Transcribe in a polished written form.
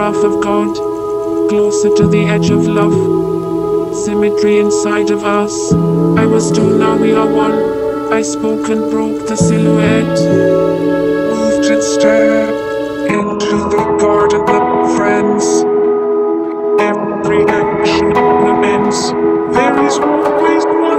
path of God, closer to the edge of love, symmetry inside of us. I was two, now we are one. I spoke and broke the silhouette, moved instead into the garden of friends. Every action ends. There is always one